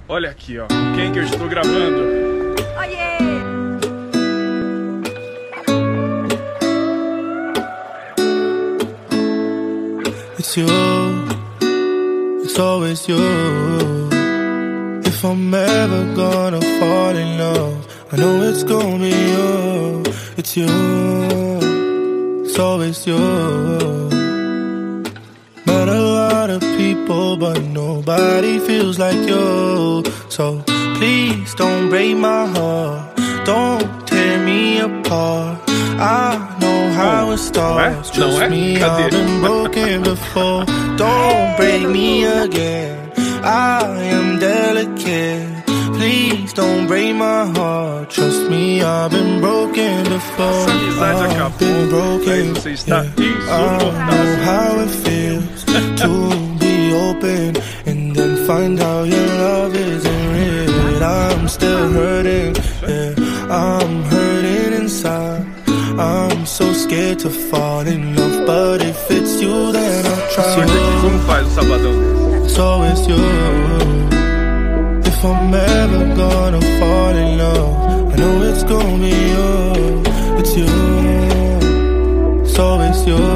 Olha aqui, ó, com quem que eu estou gravando. Oiê! It's you, it's always you. If I'm ever gonna fall in love, I know it's gonna be you. It's you, it's always you. Met a lot of people, but nobody feels like you. So please don't break my heart, don't tear me apart. I know how it starts, trust me, I've been broken before. Don't break me again, I am delicate. Please don't break my heart, trust me, I've been broken before. I've been broken, yeah. I know how it feels to be open and then find out your love isn't real. I'm still hurting, yeah, I'm hurting inside. I'm so scared to fall in love, but if it's you, then I'll try. Como faz o sabadão? It's always you. If I'm ever gonna fall in love, I know it's gonna be you. It's you. It's always you.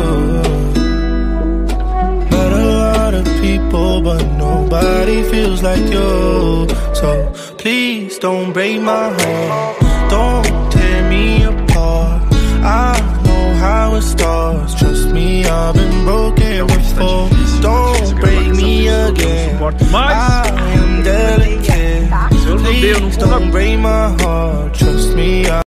Met a lot of people, but nobody feels like you. So please don't break my heart, don't tear me apart. I know how it starts, trust me, I've been broken before. Don't break me again, I am delicate. Please don't break my heart.